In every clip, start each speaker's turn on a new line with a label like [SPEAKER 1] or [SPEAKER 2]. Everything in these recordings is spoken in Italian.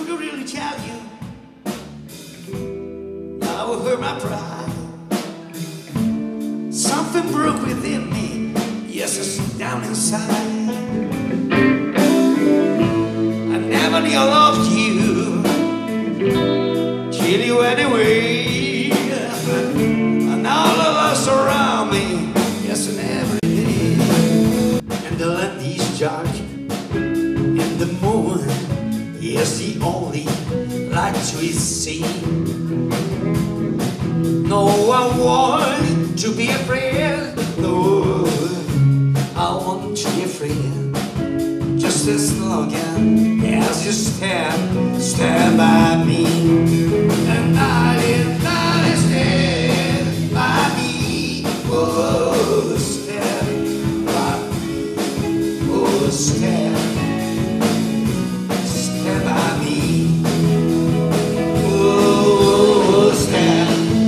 [SPEAKER 1] to really tell you, I will hurt my pride. Something broke within me, yes, it's down inside. I never knew I loved you, till you went away. And all of us around me, yes, and every day. And the land is dark, and the moon is the only light we see. No, I want to be afraid. No, I want to be afraid. Just as long as you stand by me. And I stand by me. Oh, stand by me. Oh, stand by me. Oh, stand.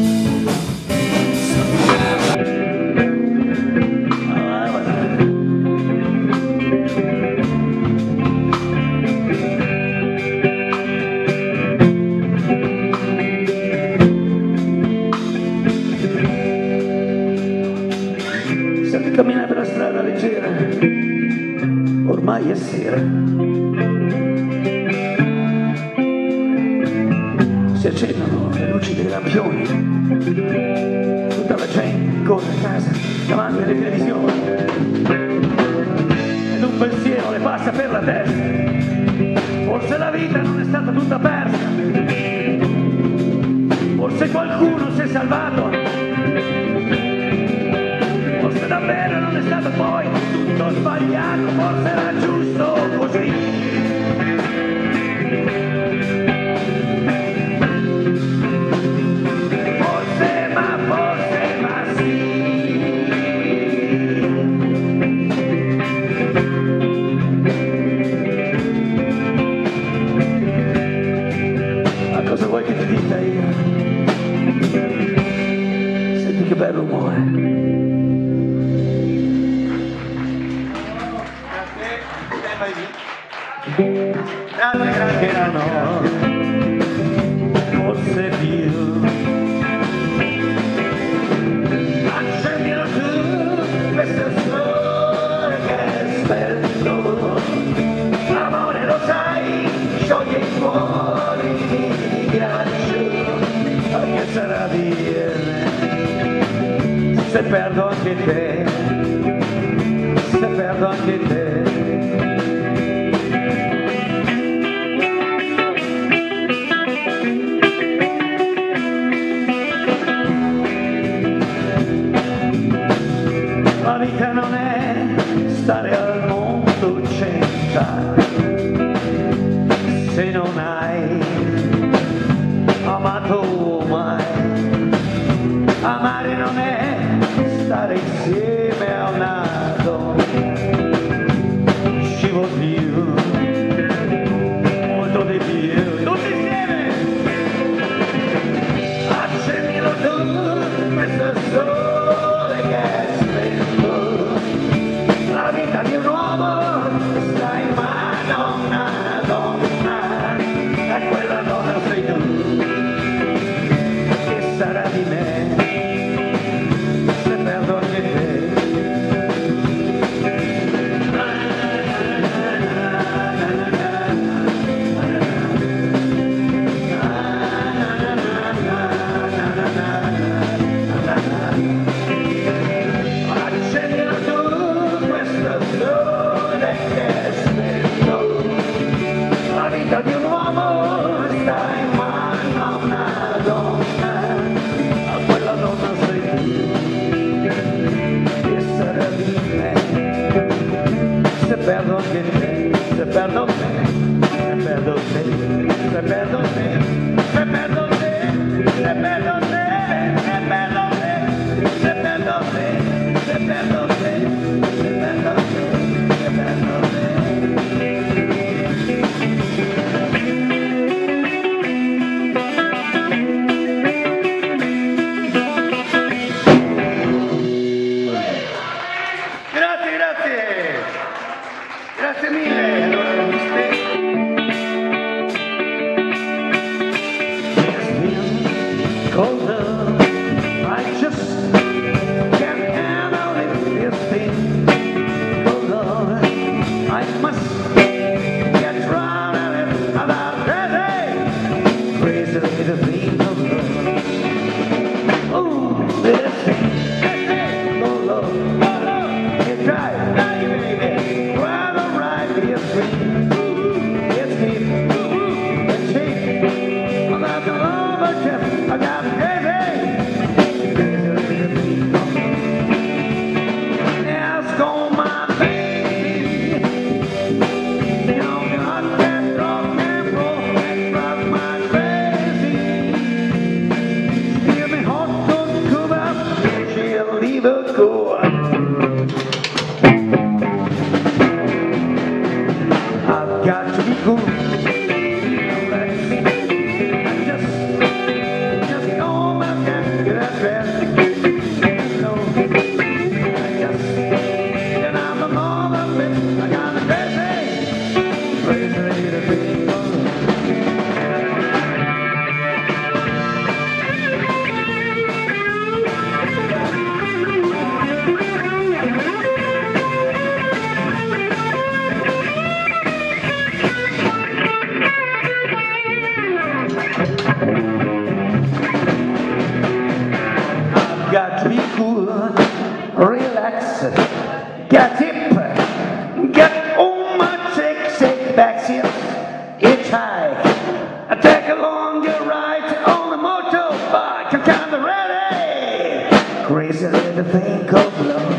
[SPEAKER 2] Cammina per la strada leggera, ormai è sera. Si accendono le luci dei lampioni, tutta la gente corre a casa davanti alle televisioni ed un pensiero le passa per la testa. Forse la vita non è stata tutta persa, forse qualcuno si è salvato. Forse davvero non è stato poi tutto sbagliato, forse era giusto così. Forse ma sì. Ma cosa vuoi che ti dica io? Senti che bel rumore. Grazie, erano forse più. Accendilo tu, questo sole che è spento. Amore, lo sai, scioglie i cuori di ghiaccio. Che sarà dire se perdo anche te, se perdo anche te. La vita non è stare al mondo centrale se non hai amato mai. Amare non è stare insieme a una donna, ci vuol più, molto di più, tutti insieme. Accendilo tu, questo sole che è spento. La vita di un uomo sta in mano a una donna, e quella donna sei tu. Che sarà di me se perdo anche te? Accendilo tu, questo sole che è spento. La vita di un uomo sta in mano a una donna, a quella donna sei tu. Che sarà di me se perdo anche te, se perdo te, se perdo te, se perdo te, se perdo te, se perdo te, se perdo te, se perdo te, se perdo te, se perdo te, se perdo te. Grazie mille. Allora, I've got to be cool. Just go back and get that bed. No, and I'm a mother bitch. I got a crazy little people. Got to be cool, relax, get hip, get on my shake back seat, hitchhike, take a longer ride on the motorbike, I'm kinda ready, crazy little thing called love.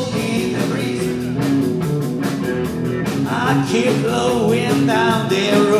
[SPEAKER 1] Keep blowing down the road.